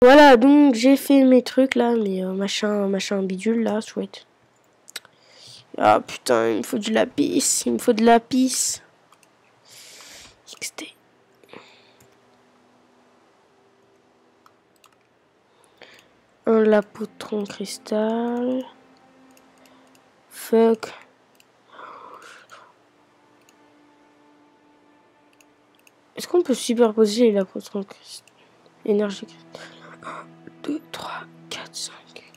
Voilà, donc j'ai fait mes trucs là, mes machin bidule là, chouette. Ah putain, il me faut du lapis, il me faut de lapis. XT. Un lapotron cristal. Fuck. Est-ce qu'on peut superposer les lapotrons cristal? Énergie cristal. 1, 2, 3, 4, 5.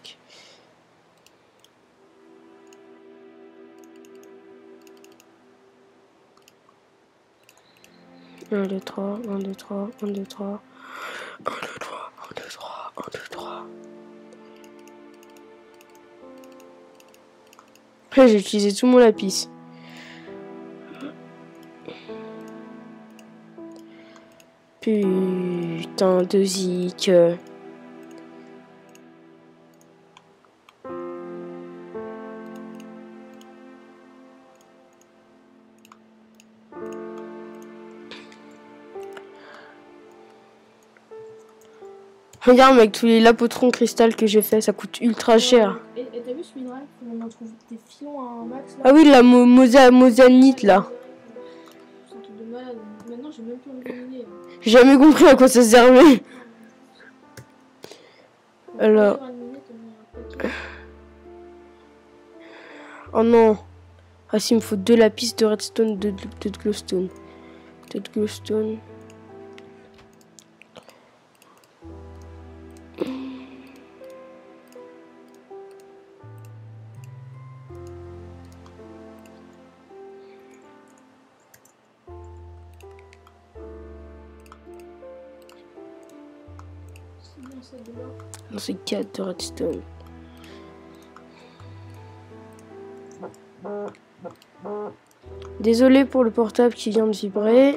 1, 2, 3, 1, 2, 3, 1, 2, 3. 1, 2, 3, 1, 2, 3, 1, 2, 3. Après, j'ai utilisé tout mon lapis. Putain de zik. Regarde mec, tous les lapotrons cristal que j'ai fait, ça coûte ultra cher. Et t'as vu ce minéral? On en trouve des filons à un max là. Ah oui, la mosanite là. C'est un truc de malade. Maintenant j'ai même plus envie de miner. J'ai jamais compris à quoi ça servait. Alors. Oh non. Ah si, il me faut 2 lapis de redstone, de glowstone. De glowstone. Non, c'est 4 de redstone. Désolé pour le portable qui vient de vibrer.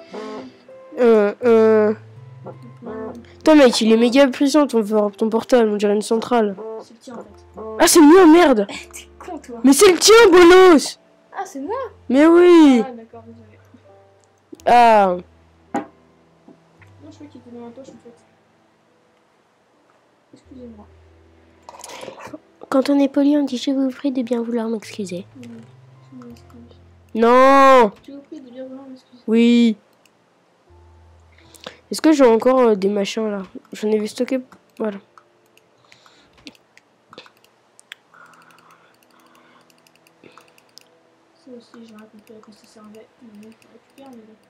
Putain mec, il est méga puissant ton portable, on dirait une centrale. C'est le tien en fait. Ah c'est moi, merde. T'es con toi. Mais c'est le tien, bolos. Ah c'est moi. Mais oui. Ah d'accord, désolé. Ah. Non, je crois qu'il était dans ma poche en fait. Excusez-moi. Quand on est poli, on dit je vous prie de bien vouloir m'excuser. Je m'excuse. Non. Je vous prie de bien vouloir m'excuser. Oui. Est-ce que j'ai encore des machins là? J'en ai vu stocker. Voilà. Ça aussi, j'ai compris à quoi ça servait. Mais je récupère, mais bon.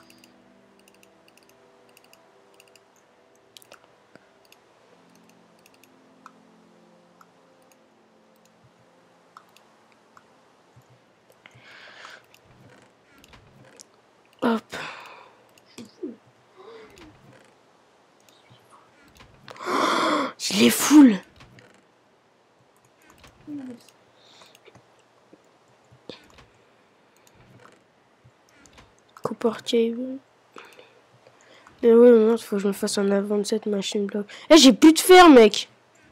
Hop. Je les full. Copper cable. Mais ouais, non, faut que je me fasse un A27 machine block. Eh, j'ai plus de fer, mec.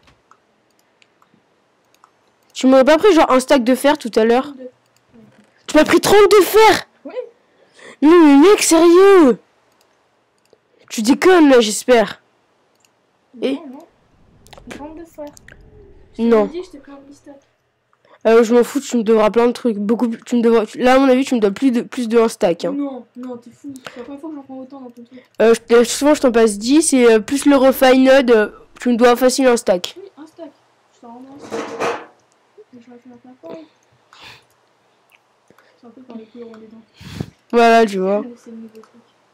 Tu m'aurais pas pris genre un stack de fer tout à l'heure? Tu m'as pris 32 fer? Oui. Non, mais mec, sérieux? Tu déconnes là, j'espère. Et non. 32 fer. non. Je t'ai pris un stack. Je m'en fous, tu me devras plein de trucs. Beaucoup plus, tu me devras, là, à mon avis, tu me dois plus de 1 stack. Hein. Non, t'es fou. C'est la première fois que j'en prends autant dans ton truc. Souvent, je t'en passe 10 et plus le refined, tu me dois facile un stack. Oui, un stack. Je t'en rends un stack. J'aurais fait la première fois. C'est un peu par les couleurs les dents. Voilà, tu vois. C'est le nouveau truc.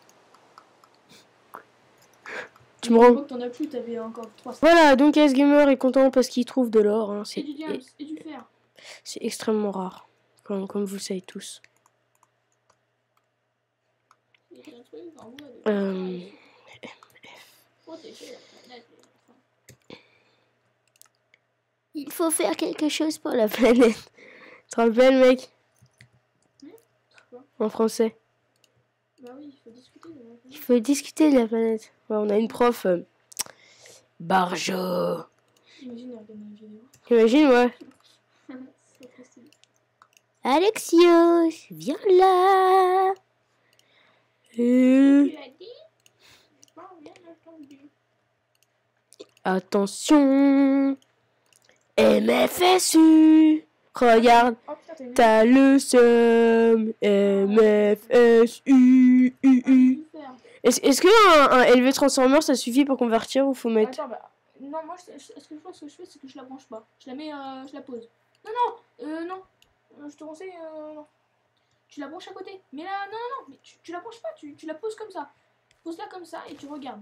Tu me rends. T'en as plus, t'avais encore 3 stacks. Voilà, donc S-Gamer est content parce qu'il trouve de l'or. Hein. Et du diamant, et du fer. C'est extrêmement rare, comme vous le savez tous. Il faut faire quelque chose pour la planète. Tu te rappelles, mec? En français. Bah oui, il faut discuter de la planète. Il faut discuter de la planète. Ouais, on a une prof. Barjo. Imagine, elle regarde une vidéo. Imagine, ouais. C'est trop stylé. Alexios, viens là. Tu as dit? J'ai pas bien entendu. Attention. MFSU. Regarde. Oh putain, t'as une T'as le seum. MFSU. Est-ce que un LV transformer ça suffit pour convertir ou faut mettre... Attends, bah. Non, moi, ce que je fais, c'est que je la branche pas. Je la mets, je la pose. Non, non. Je te conseille, non. Tu la branches à côté. Mais là, non, mais tu la branches pas, tu la poses comme ça. Pose-la comme ça et tu regardes.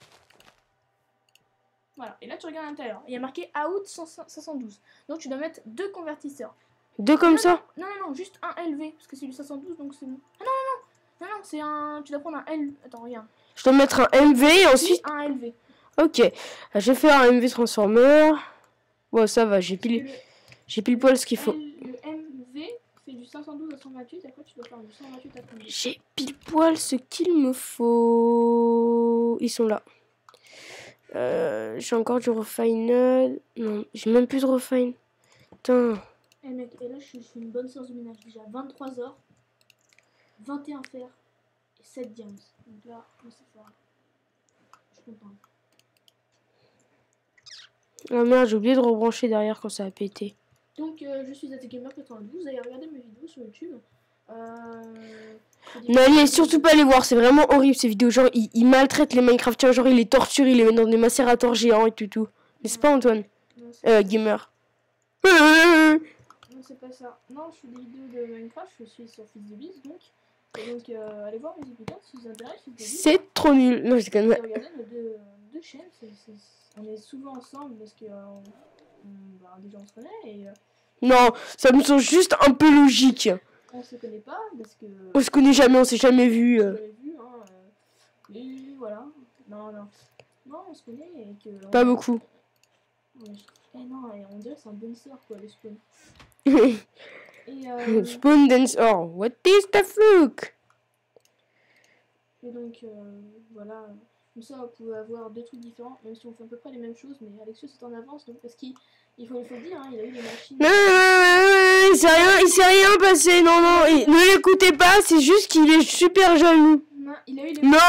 Voilà, et là tu regardes à l'intérieur. Il y a marqué out 512. Donc tu dois mettre 2 convertisseurs. Deux comme ça? Non, juste un LV. Parce que c'est du 512, donc c'est... Ah non, c'est un... Tu dois prendre un L... Attends, regarde. Je dois mettre un MV et ensuite... Un LV. Ok, je vais faire un MV transformer. Bon, ça va, j'ai pile poil ce qu'il faut. Le MV fait du 512 à 128, après tu dois faire du 128 à 30. J'ai pile poil ce qu'il me faut. Ils sont là. J'ai encore du refine. Non, j'ai même plus de refine. Putain. Eh mec, et là je fais une bonne séance de ménage. Déjà 23 heures, 21 fer et 7 diams. Donc là, on sait faire. Je suis content. Ah merde, j'ai oublié de rebrancher derrière quand ça a pété. Donc je suis ATGamer92, vous allez regarder mes vidéos sur YouTube. N'allez surtout pas les voir, c'est vraiment horrible ces vidéos. Genre, ils maltraitent les Minecraftiens, genre, ils les torturent, ils les mettent dans des macérateurs géants et tout. N'est-ce pas, Antoine? Non, gamer. non, c'est pas ça. Non, je fais des vidéos de Minecraft, je suis sur Fils de Biz, donc. Et donc, allez voir mes épisodes si vous intéresse. C'est trop nul. Non, je déconne. Regardez nos deux chaînes, on est souvent ensemble parce que déjà on se connaît et non, ça me semble juste un peu logique. on se connaît pas parce que On se connaît jamais, on s'est jamais vu. Mais voilà. Non, on se connaît et que... Pas beaucoup. Ouais, non, et on dirait que c'est un bonsoir quoi, le spawn. Et Spawn dance. Oh, what is the fuck? et donc, voilà. Comme ça, vous pouvez avoir deux trucs différents, même si on fait à peu près les mêmes choses, mais Alexios est en avance, donc parce qu'il faut le dire, hein, il a eu les machines. Non, il s'est rien passé. Non, ne l'écoutez pas, c'est juste qu'il est super jaloux. Non, il a eu les Non.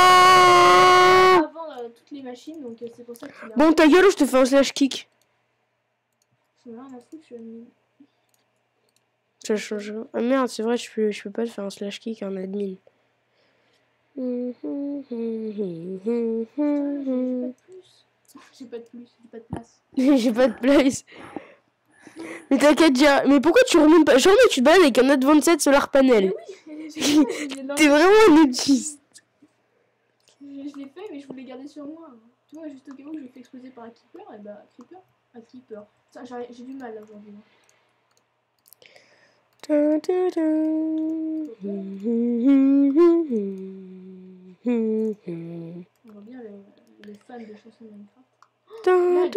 avant toutes les machines, donc c'est pour ça qu'il a... Bon, ta gueule, je te fais un slash kick. J'en ai rien à foutre, je suis admin. Ça change. Ah merde, c'est vrai, je peux pas te faire un slash kick en admin. J'ai pas de place. J'ai pas de place. Mais t'inquiète déjà. Mais pourquoi tu remontes pas? Genre, mais tu te balades avec un Advanced Solar Panel. Mais oui, T'es vraiment un autiste. je l'ai fait, mais je voulais garder sur moi. Tu vois, juste au cas où je me fais exploser par un Creeper, et bah, Creeper. Ça, j'ai du mal là aujourd'hui. On voit bien les fans de chansons de Minecraft.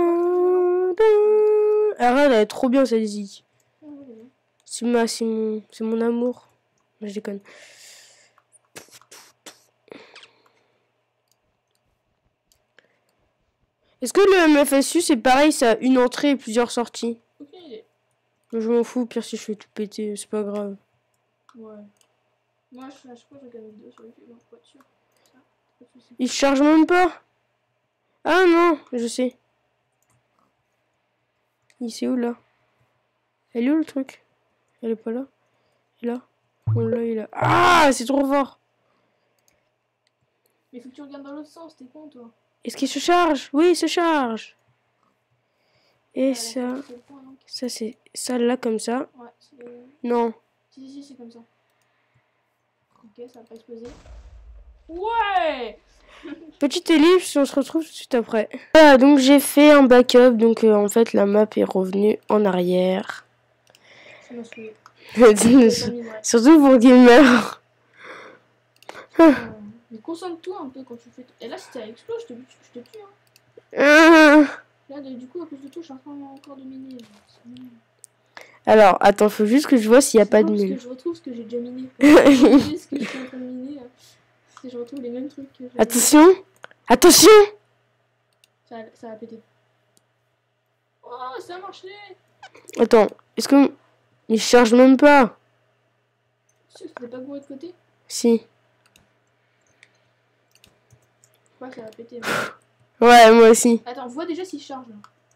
Arrête, elle est trop bien cette zik. C'est mon amour. Je déconne. Est-ce que le MFSU c'est pareil, ça a une entrée et plusieurs sorties? Aucune idée. Je m'en fous, pire si je fais tout péter, c'est pas grave. Ouais. Moi, à chaque fois, je regarde une vidéo sur YouTube, donc pas sûr. Ça, pas de soucis. Il se charge même pas. Ah non, je sais. Il c'est où là? Elle est où le truc? Elle est pas là? Elle est là? On l'a, il est là. Ah, c'est trop fort. Mais faut que tu regardes dans l'autre sens, t'es con toi. Est-ce qu'il se charge? Oui, il se charge. Et ça, C'est le point, donc. ça c'est ça là comme ça. Ouais, Non. si, c'est comme ça. Ok, ça va pas exploser. Ouais. Petite ellipse, on se retrouve tout de suite après. Voilà, donc j'ai fait un backup, donc en fait la map est revenue en arrière. Ça m'a saoulé. Surtout pour gamer. Mais concentre-toi un peu quand tu fais. Et là, si ça explose, je te tue. Hein. Là, du coup, à cause de tout, je suis en train encore de miner. Alors, attends, faut juste que je vois s'il n'y a pas de mine. Parce que je retrouve ce que j'ai déjà miné. Ce que je suis en train de miner. Si je retrouve les mêmes trucs que j'ai. Attention! Attention! Ça a pété. Oh, ça a marché! Attends, est-ce que... Il charge même pas? Tu sais que c'était pas bourré de côté? Si. Je crois que ça a pété. Ouais, moi aussi. Attends, vois déjà s'il charge. Là.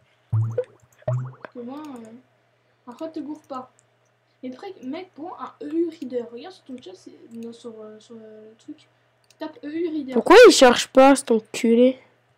Au moins, après, te gourre pas. Mais après, mec, prends un EU Reader. Regarde sur ton chat, sur le truc. Tape EU Reader. Pourquoi il cherche pas, cet enculé?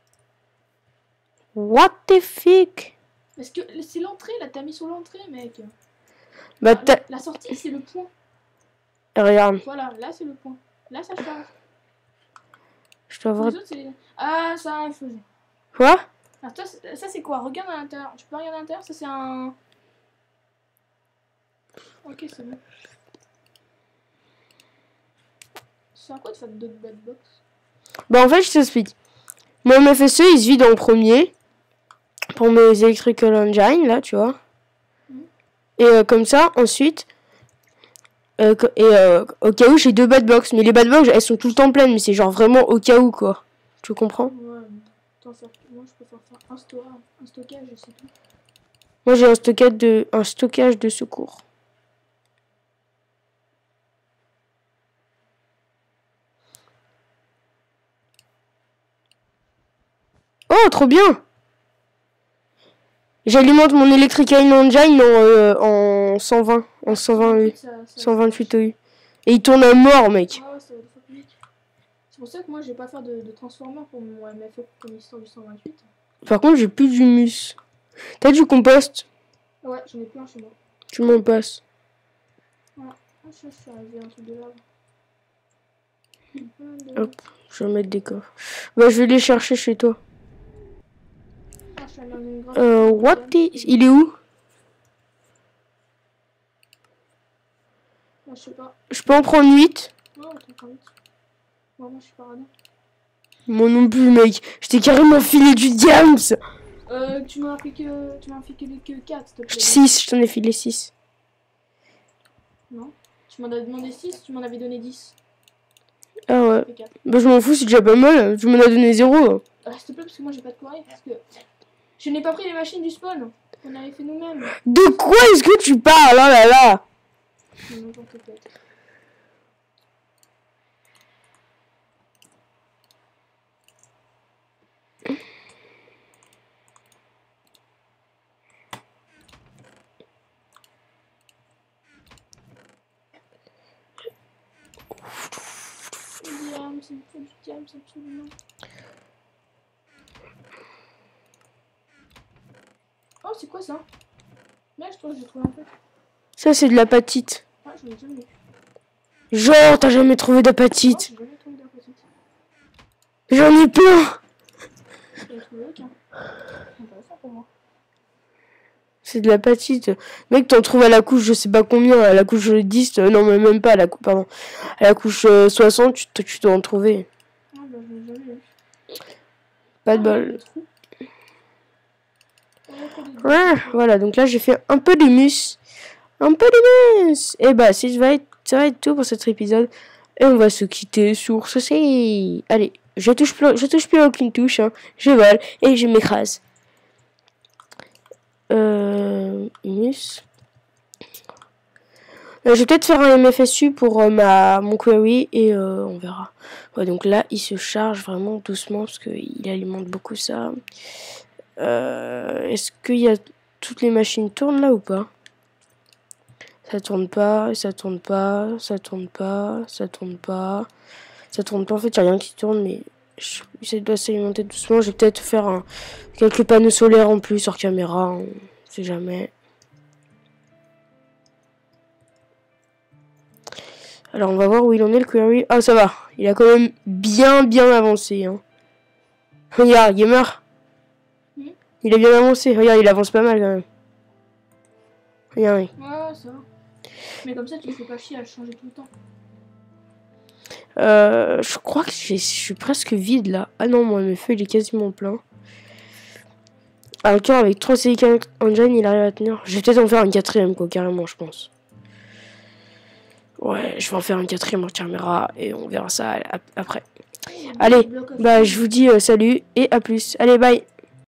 What the fuck? Parce que c'est l'entrée, là, t'as mis sur l'entrée, mec. Bah, la sortie, c'est le point. regarde. Voilà, là, c'est le point. Là, ça charge. Je dois voir. Les autres, ah, ça a explosé. Quoi? Ah, toi, ça, c'est quoi? Regarde à l'intérieur. Tu peux regarder à l'intérieur? Ça, c'est un... Ok, c'est bon. C'est à quoi de faire d'autres bad box? Bah, en fait, je t'explique. Mon FSE, il se vide en premier. Pour mes Electrical Engine, là, tu vois. Et comme ça, ensuite... au cas où, j'ai 2 bad box. Mais les bad box, elles sont tout le temps pleines. Mais c'est genre vraiment au cas où, quoi. Tu comprends? Ouais, moi, je préfère faire un stockage, c'est tout. Moi, j'ai un stockage de secours. Oh, trop bien! J'alimente mon Electrical Engine en 120. En 128. 128 OU. Et il tourne à mort, mec. Ah ouais, ça va être. C'est pour ça que moi, je vais pas faire de transformer pour mon MFE pour l'histoire du 128. Par contre, j'ai plus d'humus. T'as du compost? Ouais, j'en ai plein chez moi. Tu m'en passes. Voilà. Ah, je suis arrivé à un truc de lave. Hop, je vais mettre des coffres. Bah, je vais les chercher chez toi. Ah, je suis allée dans une grande... Il est où? Ah, je sais pas. Je peux en prendre 8? Ouais, on prend vite. Moi, je suis pas radin. Moi non plus, mec. Je t'ai carrément filé du diams. Tu m'as fait que 4, s'il te plaît. 6, je t'en ai filé 6. Non. Tu m'en as demandé 6, tu m'en avais donné 10. Ah ouais. Bah, je m'en fous, c'est déjà pas mal. Tu m'en as donné 0. S'il te plaît, parce que moi, j'ai pas de courrier. Parce que je n'ai pas pris les machines du spawn. On avait fait nous-mêmes. De quoi est-ce que tu parles? Oh là là. N'importe quoi. Ça me fait du diable, absolument. Oh, c'est quoi ça? Là, je trouve que j'ai trouvé un peu. Ça, c'est de l'apatite. Ah, je l'ai jamais vu. Genre, t'as jamais trouvé d'apatite? Oh, j'ai jamais trouvé d'apatite. J'en ai plein. J'en ai trouvé aucun. Intéressant pour moi. C'est de l'apatite. Mec, t'en trouves à la couche, je sais pas combien. À la couche 10, non, mais même pas à la couche, pardon. À la couche 60, tu dois en trouver. Ah, bah, je l'ai jamais vu. Pas de bol. Ouais, voilà, donc là j'ai fait un peu d'humus. Un peu d'humus. Et bah, ça va être tout pour cet épisode. Et on va se quitter sur ceci. Allez, je touche plus à aucune touche. Hein. Je vole et je m'écrase. Humus. Je vais peut-être faire un MFSU pour mon query et on verra. Ouais, donc là, il se charge vraiment doucement parce qu'il alimente beaucoup ça. Est-ce qu'il y a toutes les machines tournent là ou pas? Ça tourne pas, ça tourne pas, ça tourne pas, ça tourne pas, ça tourne pas. En fait, il n'y a rien qui tourne, mais ça doit s'alimenter doucement. Je vais peut-être faire quelques panneaux solaires en plus hors caméra, on sait jamais. Alors, on va voir où il en est le query. Ah, ça va, il a quand même bien avancé. Hein. Regarde, gamer. Il a bien avancé. Regarde, il avance pas mal quand même. Regarde. Ouais, ça va. Mais comme ça, tu fais pas chier à le changer tout le temps. Je crois que je suis presque vide là. Ah non, moi, mes feux, il est quasiment plein. Alors, avec 3 Silicon Engine, il arrive à tenir. Je vais peut-être en faire un 4ème, quoi, carrément, je pense. Ouais, je vais en faire un 4ème en caméra et on verra ça après. Allez, bah, je vous dis salut et à plus. Allez, bye.